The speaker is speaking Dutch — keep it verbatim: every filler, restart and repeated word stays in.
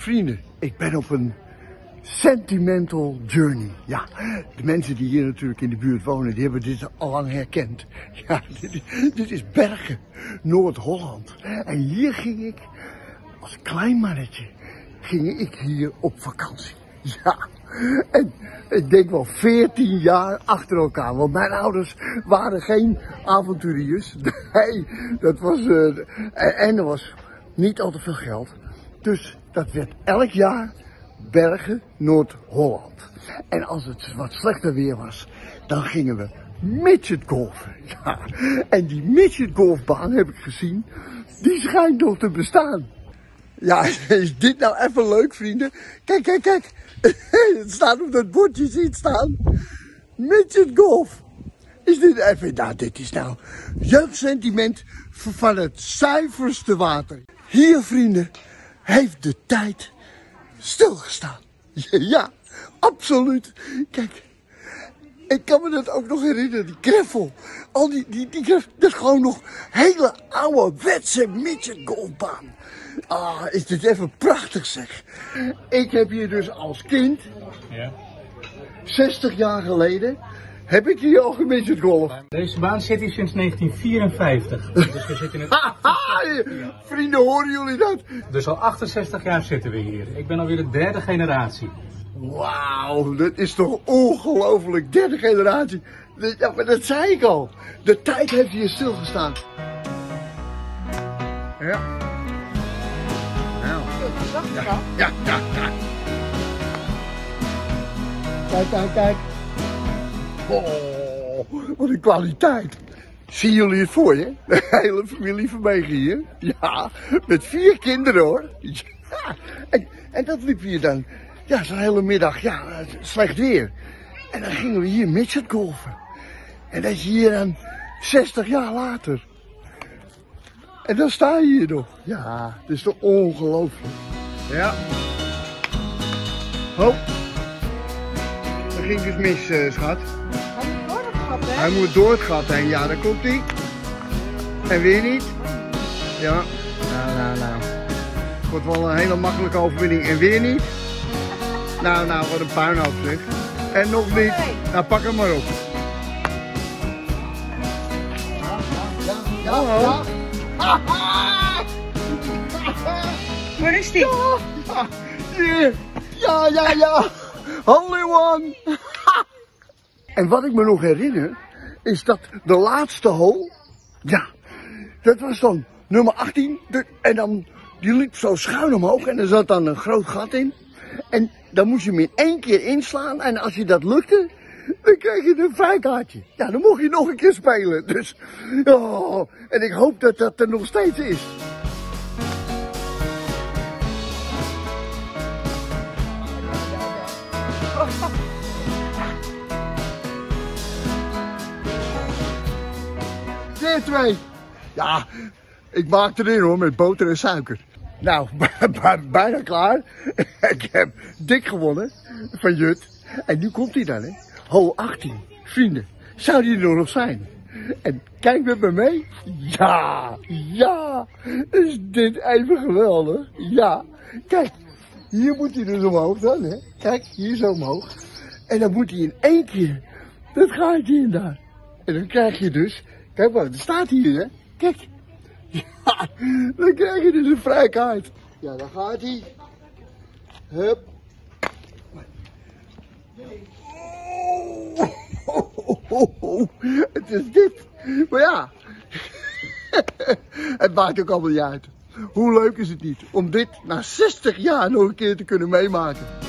Vrienden, ik ben op een sentimental journey. Ja, de mensen die hier natuurlijk in de buurt wonen, die hebben dit al lang herkend. Ja, dit, dit is Bergen, Noord-Holland. En hier ging ik, als klein mannetje, ging ik hier op vakantie. Ja, en ik denk wel veertien jaar achter elkaar. Want mijn ouders waren geen avonturiers. Nee, dat was, uh, en er was niet al te veel geld. Dus dat werd elk jaar Bergen, Noord-Holland. En als het wat slechter weer was, dan gingen we midgetgolfen. Ja, en die midgetgolfbaan heb ik gezien, die schijnt nog te bestaan. Ja, is dit nou even leuk, vrienden? Kijk, kijk, kijk. Het staat op dat bordje, ziet staan. Midgetgolf. Is dit even, nou dit is nou jeugdsentiment van het zuiverste water. Hier, vrienden, heeft de tijd stilgestaan. Ja, absoluut. Kijk, ik kan me dat ook nog herinneren, die greffel. Al die, die, die greffel, dat is gewoon nog hele ouderwetse midgetgolfbaan. Ah, is dit even prachtig zeg. Ik heb hier dus als kind, ja. zestig jaar geleden, heb ik hier al gemidgetgolf. Deze baan zit hier sinds negentien vierenvijftig. Dus we zitten in het... Vrienden, horen jullie dat? Dus al achtenzestig jaar zitten we hier. Ik ben alweer de derde generatie. Wauw, dat is toch ongelooflijk. Derde generatie. Ja, maar dat zei ik al. De tijd heeft hier stilgestaan. Ja. Nou. Ja, ja, ja, ja. Kijk, kijk, kijk. Oh, wat een kwaliteit. Zien jullie het voor je? De hele familie Vermegen hier. Ja, met vier kinderen hoor. Ja. En, en dat liep hier dan. Ja, zo'n hele middag. Ja, slecht weer. En dan gingen we hier midgetgolfen. En dat is hier dan zestig jaar later. En dan sta je hier nog. Ja, het is toch ongelooflijk. Ja. Ho. Dat ging dus mis, uh, schat. Hij moet door het gat heen, ja, daar komt hij. En weer niet. Ja, nou, nou, nou. Het wordt wel een hele makkelijke overwinning. En weer niet. Nou, nou, wat een puinhoop zeg. En nog niet. Nou, pak hem maar op. Ja, ja, ja. Waar is die? Ja, ja, ja, ja, ja. Only one. En wat ik me nog herinner, is dat de laatste hole, ja, dat was dan nummer achttien. De, en dan, die liep zo schuin omhoog en er zat dan een groot gat in. En dan moest je hem in één keer inslaan en als je dat lukte, dan kreeg je een vrijkaartje. Ja, dan mocht je nog een keer spelen. Dus, oh, en ik hoop dat dat er nog steeds is. Weer twee. Ja, ik maak erin hoor, met boter en suiker. Nou, bijna klaar. Ik heb dik gewonnen van Jut. En nu komt hij dan, hè. Hole achttien. Vrienden, zou die er nog zijn? En kijk met me mee. Ja, ja. Is dit even geweldig? Ja. Kijk, hier moet hij dus omhoog dan, hè. Kijk, hier zo omhoog. En dan moet hij in één keer dat gaatje in daar. En dan krijg je dus, kijk maar, er staat hier, hè. Kijk. Ja, dan krijg je dus een vrijkaart. Ja, dan gaat hij. Hup. Oh, oh, oh, oh. Het is dit. Maar ja, het maakt ook allemaal niet uit. Hoe leuk is het niet om dit na zestig jaar nog een keer te kunnen meemaken.